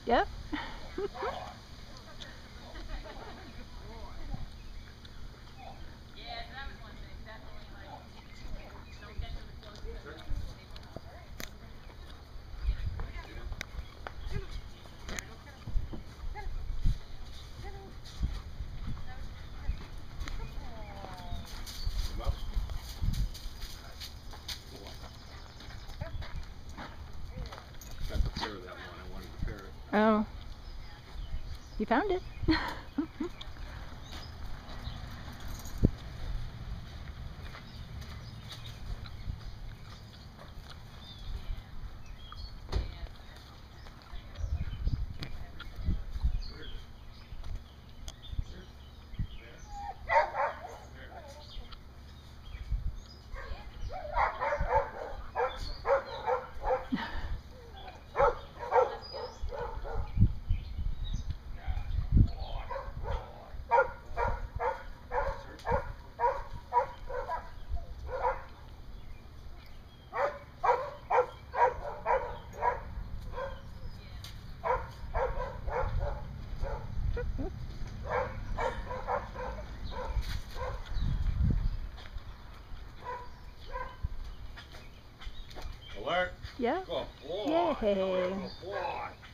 Yep. Got the pair of that one. I wanted to pair it. Oh. You found it. Alert! Yeah. Good boy. Yay. Good boy.